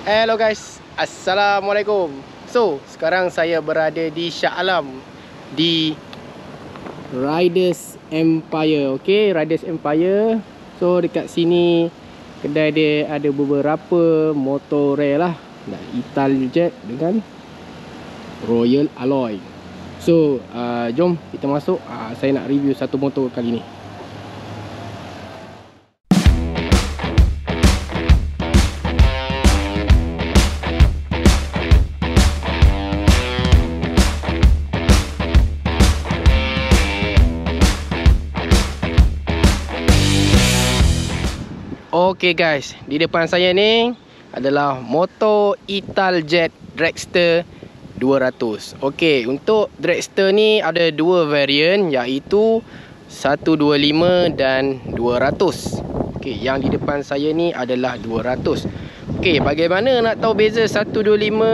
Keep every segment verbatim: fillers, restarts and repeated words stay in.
Hello guys, Assalamualaikum. So, sekarang saya berada di Shah Alam, di Riders Empire. Okay, Riders Empire. So, dekat sini kedai dia ada beberapa motor rare lah, Italjet dengan Royal Alloy. So, uh, jom kita masuk. uh, Saya nak review satu motor kali ni. Okay guys, di depan saya ni adalah motor Italjet Dragster dua ratus. Okay, untuk Dragster ni ada dua varian, iaitu seratus dua puluh lima dan dua ratus. Okay, yang di depan saya ni adalah dua ratus. Okay, bagaimana nak tahu beza seratus dua puluh lima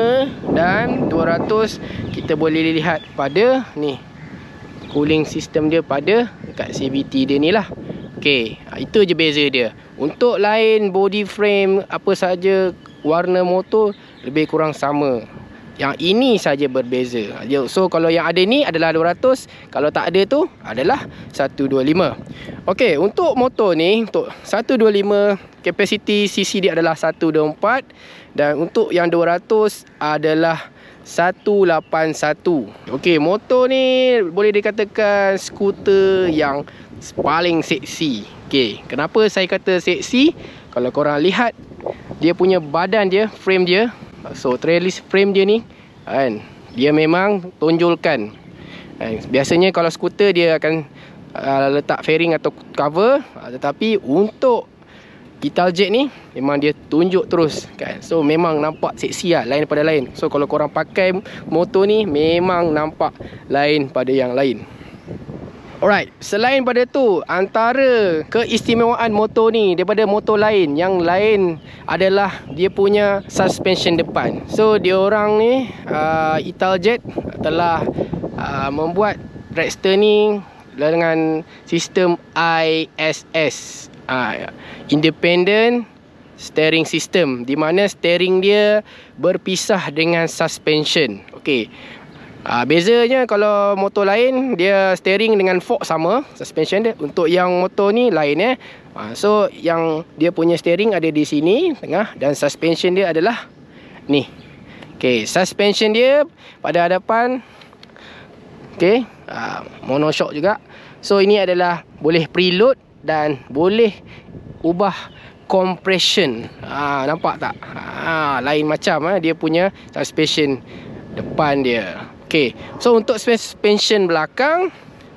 dan dua ratus? Kita boleh lihat pada ni, cooling system dia pada dekat C V T dia ni lah. Okay, itu je beza dia. Untuk lain body frame, apa saja warna motor lebih kurang sama. Yang ini saja berbeza. So kalau yang ada ni adalah dua ratus, kalau tak ada tu adalah seratus dua puluh lima. Okey, untuk motor ni, untuk seratus dua puluh lima, kapasiti C C dia adalah seratus dua puluh empat, dan untuk yang dua ratus adalah seratus lapan puluh satu. Okey, motor ni boleh dikatakan skuter yang paling seksi. Okey, kenapa saya kata seksi? Kalau korang lihat dia punya badan dia, frame dia, so trellis frame dia ni kan, dia memang tonjolkan. Biasanya kalau skuter dia akan uh, letak fairing atau cover, uh, tetapi untuk Italjet ni memang dia tunjuk terus kan. So memang nampak seksi lah, lain pada lain. So kalau korang pakai motor ni memang nampak lain pada yang lain. Alright, selain pada tu, antara keistimewaan motor ni daripada motor lain, yang lain adalah dia punya suspension depan. So dia orang ni uh, Italjet telah uh, membuat Dragster ni dengan sistem I S S, uh, Independent Steering System, di mana steering dia berpisah dengan suspension. Okey. Uh, bezanya kalau motor lain dia steering dengan fork sama, suspension dia. Untuk yang motor ni lain eh. Uh, so yang dia punya steering ada di sini tengah, dan suspension dia adalah ni. Okey, suspension dia pada hadapan, okey, uh, monoshock juga. So ini adalah boleh preload dan boleh ubah compression. uh, Nampak tak? uh, Lain macam eh, dia punya suspension depan dia. Okay, so untuk suspension belakang,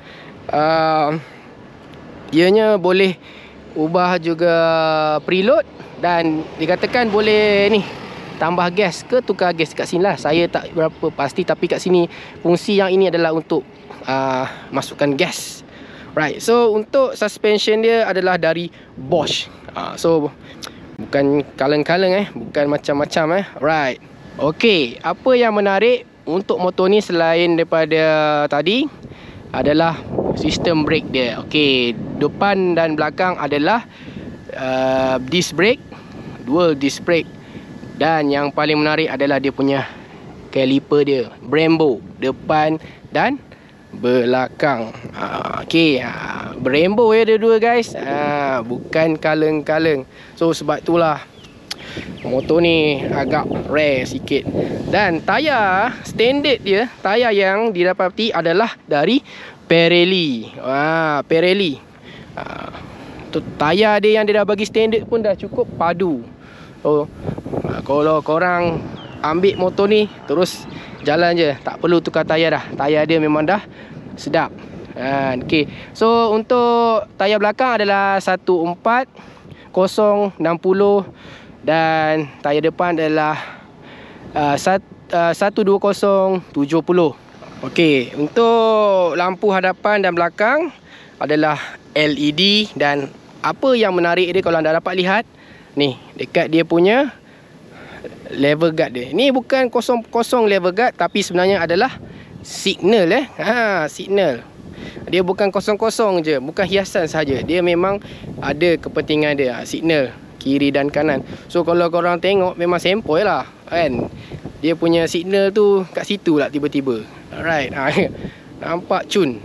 uh, ianya boleh ubah juga preload, dan dikatakan boleh ni tambah gas ke tukar gas kat sini lah. Saya tak berapa pasti, tapi kat sini fungsi yang ini adalah untuk uh, masukkan gas. Right, so untuk suspension dia adalah dari Bosch. uh, So bukan kaleng-kaleng eh, bukan macam-macam eh. Right. Okay, apa yang menarik untuk motor ni selain daripada tadi adalah sistem brake dia. Okey, depan dan belakang adalah uh, disc brake, dual disc brake, dan yang paling menarik adalah dia punya caliper dia, Brembo, depan dan belakang. uh, Okey, uh, Brembo ya dua-dua guys, uh, bukan kaleng-kaleng. So sebab itulah motor ni agak rare sikit. Dan tayar standard dia, tayar yang didapati adalah dari Pirelli. Wah, Pirelli. Ah, tu tayar dia yang dia dah bagi standard pun dah cukup padu. So kalau korang ambil motor ni terus jalan je, tak perlu tukar tayar dah. Tayar dia memang dah sedap. Ah, okey. So untuk tayar belakang adalah seratus empat puluh enam puluh, dan tayar depan adalah uh, seratus dua puluh tujuh puluh. Okey, untuk lampu hadapan dan belakang adalah L E D, dan apa yang menarik dia kalau anda dapat lihat ni, dekat dia punya lever guard dia. Ni bukan kosong-kosong lever guard, tapi sebenarnya adalah signal eh. Ha, signal. Dia bukan kosong-kosong je, bukan hiasan saja. Dia memang ada kepentingan dia, signal. kiri dan kanan. So kalau korang tengok memang sempoi lah kan. Dia punya signal tu kat situ lah tiba-tiba. Alright. Ha, nampak cun.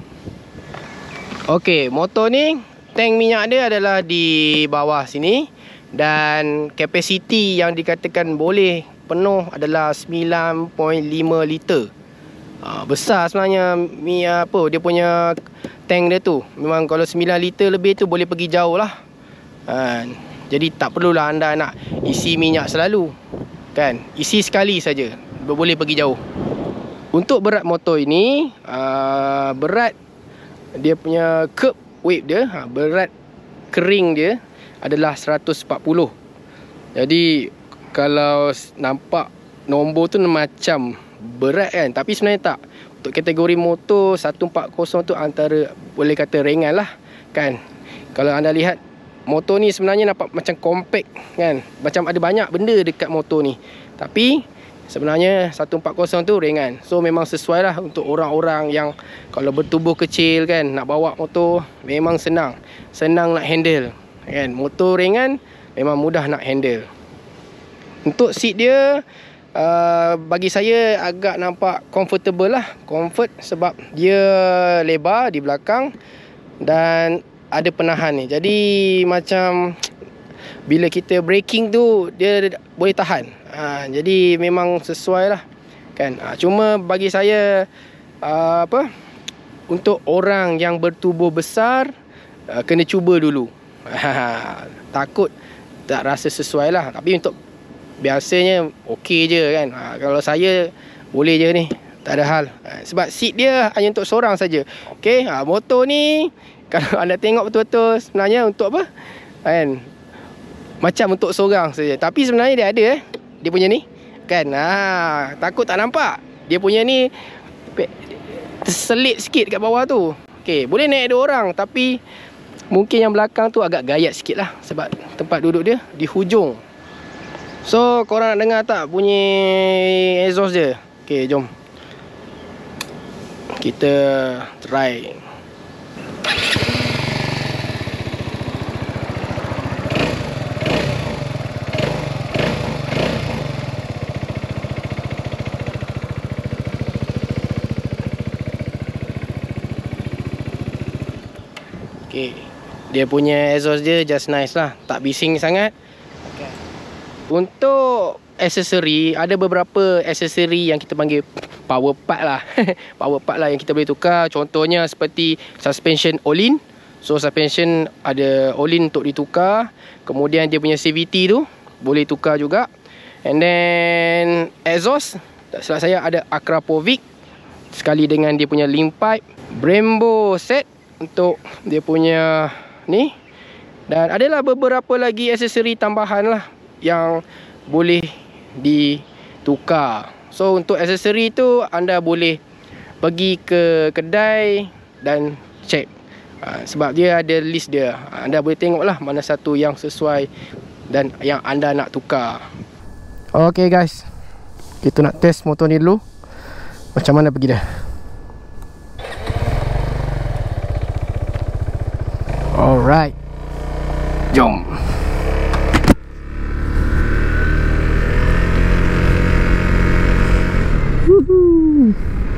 Okey, motor ni tank minyak dia adalah di bawah sini. Dan kapasiti yang dikatakan boleh penuh adalah sembilan perpuluhan lima liter. Ha, besar sebenarnya mi apa dia punya tank dia tu. Memang kalau sembilan liter lebih tu boleh pergi jauh lah. Ha, jadi tak perlulah anda nak isi minyak selalu. Kan? Isi sekali saja. Boleh pergi jauh. Untuk berat motor ini, uh, berat dia punya curb weight dia, ha, berat kering dia adalah seratus empat puluh. Jadi kalau nampak nombor tu macam berat kan, tapi sebenarnya tak. Untuk kategori motor seratus empat puluh tu antara boleh kata ringan lah kan. Kalau anda lihat motor ni sebenarnya nampak macam compact kan, macam ada banyak benda dekat motor ni, tapi sebenarnya seratus empat puluh tu ringan. So memang sesuai lah untuk orang-orang yang kalau bertubuh kecil kan, nak bawa motor memang senang. Senang nak handle kan. Motor ringan memang mudah nak handle. Untuk seat dia, uh, bagi saya agak nampak comfortable lah. Comfort sebab dia lebar di belakang dan ada penahan ni. Jadi macam bila kita braking tu dia boleh tahan. Ha, jadi memang sesuai lah kan. Ha, cuma bagi saya uh, apa, untuk orang yang bertubuh besar uh, kena cuba dulu. Ha, takut tak rasa sesuai lah. Tapi untuk biasanya okey je kan. Ha, kalau saya boleh je ni, tak ada hal. Ha, sebab seat dia hanya untuk seorang saja. Okey, ha, motor ni kalau anda tengok betul-betul sebenarnya untuk apa kan, macam untuk seorang saja. Tapi sebenarnya dia ada eh, dia punya ni kan. Ha, takut tak nampak. Dia punya ni terselit sikit kat bawah tu. Okey, boleh naik dua orang, tapi mungkin yang belakang tu agak gayat sikit lah, sebab tempat duduk dia di hujung. So korang nak dengar tak bunyi exhaust dia? Okey, jom kita try. Okay. Dia punya exhaust dia just nice lah, tak bising sangat. Okay. Untuk aksesori, ada beberapa aksesori yang kita panggil power part lah. Power part lah yang kita boleh tukar. Contohnya seperti suspension all-in. So suspension ada all-in untuk ditukar. Kemudian dia punya C V T tu boleh tukar juga. And then exhaust, tak silap saya ada Akrapovic sekali dengan dia punya link pipe. Brembo set untuk dia punya ni. Dan adalah beberapa lagi aksesori tambahan lah yang boleh ditukar. So untuk aksesori tu anda boleh pergi ke kedai dan check. ha, Sebab dia ada list dia. Anda boleh tengok lah mana satu yang sesuai dan yang anda nak tukar. Okay guys, kita nak test motor ni dulu, macam mana pergi dah. Alright, jom. Woohoo.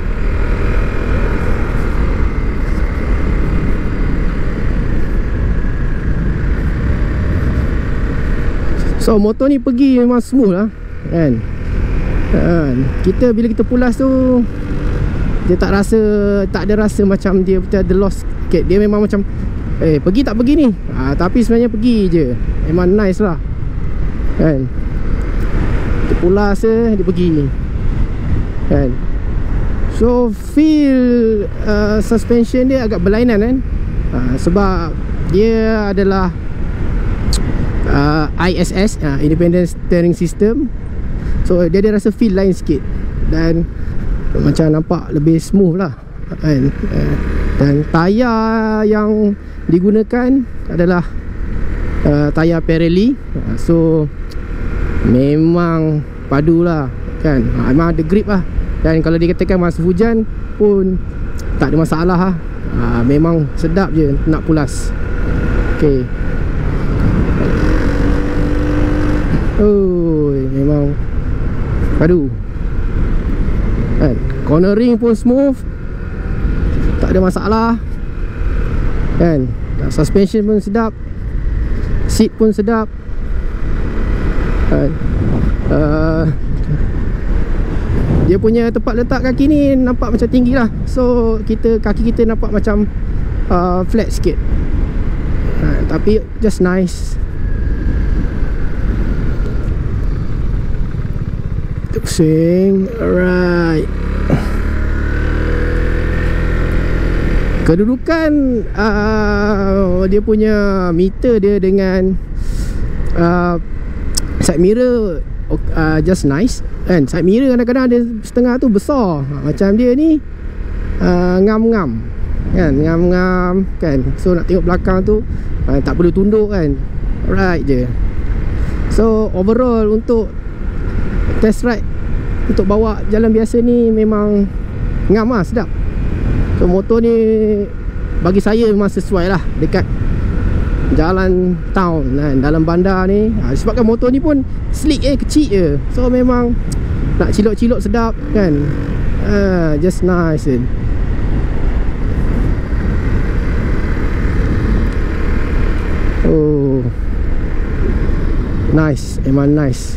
So motor ni pergi memang smooth lah kan. kan Kita bila kita pulas tu, dia tak rasa, tak ada rasa macam dia betul ada loss sikit. Dia memang macam Eh pergi tak pergi ni, ha, tapi sebenarnya pergi je. Memang nice lah kan. Dia pulas je, dia pergi kan. So feel uh, suspension dia agak berlainan kan. ha, Sebab dia adalah uh, I S S, uh, Independent Steering System. So dia ada rasa feel lain sikit. Dan macam nampak lebih smooth lah kan. uh, Dan tayar yang digunakan adalah uh, tayar Pirelli. uh, So memang padu lah kan. uh, Memang ada grip lah. Dan kalau dikatakan masa hujan pun tak ada masalah lah. uh, Memang sedap je nak pulas. Okay. Oh, memang padu kan. Cornering pun smooth, tak ada masalah kan. Suspension pun sedap, seat pun sedap kan. uh, Dia punya tempat letak kaki ni nampak macam tinggi lah. So kita, kaki kita nampak macam uh, flat sikit uh, tapi just nice. Swing, alright. Kedudukan uh, dia punya meter dia dengan uh, side mirror uh, just nice kan. Side mirror kadang-kadang ada setengah tu besar, macam dia ni uh, ngam-ngam kan, ngam-ngam kan. So nak tengok belakang tu uh, tak perlu tunduk kan, alright je. So overall untuk test ride, untuk bawa jalan biasa ni memang ngam lah, sedap. So motor ni bagi saya memang sesuai lah dekat jalan town kan, dalam bandar ni ha, sebabkan motor ni pun slick eh, kecil je. So memang nak cilok-cilok sedap kan. ha, Just nice kan. Oh, nice, memang nice.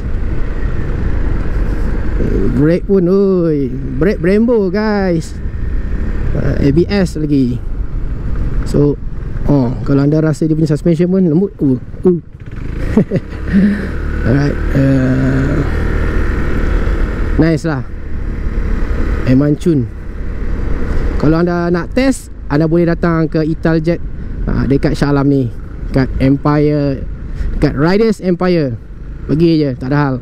Brake pun, oi, brake Brembo guys. uh, A B S lagi. So oh, kalau anda rasa dia punya suspension pun lembut. uh, uh. Alright, uh, nice lah, memang cun. Kalau anda nak test, anda boleh datang ke Italjet uh, dekat Shah Alam ni, kat Empire, dekat Riders Empire. Pergi je, tak ada hal.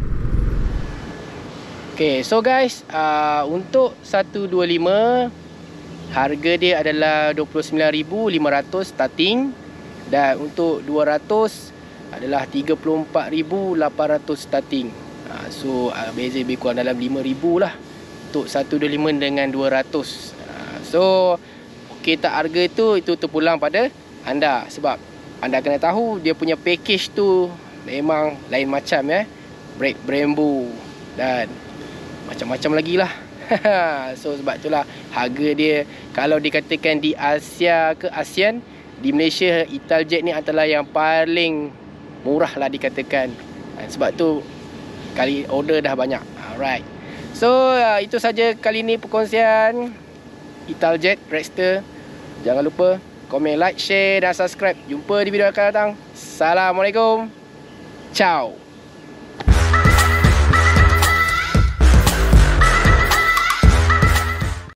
Okay, so guys, uh, untuk seratus dua puluh lima harga dia adalah dua puluh sembilan ribu lima ratus starting, dan untuk dua ratus adalah tiga puluh empat ribu lapan ratus starting. uh, So uh, beza lebih kurang dalam lima ribu lah untuk seratus dua puluh lima dengan dua ratus. uh, So okay tak harga tu, itu terpulang pada anda, sebab anda kena tahu dia punya package tu memang lain macam ya. Brake Brembo dan macam-macam lagi lah. So sebab itulah harga dia, kalau dikatakan di Asia ke ASEAN, di Malaysia Italjet ni adalah yang paling murah lah dikatakan. Sebab tu kali order dah banyak. Alright, so uh, itu saja kali ni perkongsian Italjet Dragster. Jangan lupa komen, like, share dan subscribe. Jumpa di video akan datang. Assalamualaikum. Ciao.